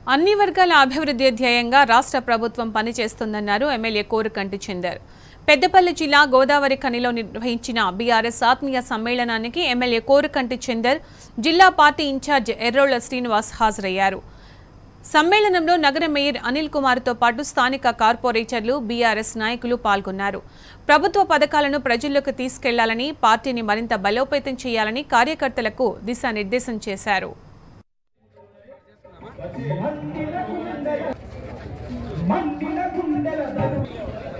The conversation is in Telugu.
అన్ని వర్గాల అభివృద్ధి ధ్యేయంగా రాష్ట్ర ప్రభుత్వం పనిచేస్తుందన్నారు ఎమ్మెల్యే కోరుకంటి చందర్. పెద్దపల్లి జిల్లా గోదావరి ఖనిలో నిర్వహించిన బీఆర్ఎస్ ఆత్మీయ సమ్మేళనానికి ఎమ్మెల్యే కోరుకంటి చందర్, జిల్లా పార్టీ ఇన్ఛార్జ్ ఎర్రోళ్ల శ్రీనివాస్ హాజరయ్యారు. సమ్మేళనంలో నగర మేయర్ అనిల్ కుమార్తో పాటు స్థానిక కార్పొరేటర్లు, బీఆర్ఎస్ నాయకులు పాల్గొన్నారు. ప్రభుత్వ పథకాలను ప్రజల్లోకి తీసుకెళ్లాలని, పార్టీని మరింత బలోపేతం చేయాలని కార్యకర్తలకు దిశానిర్దేశం చేశారు. మండిన గుండెల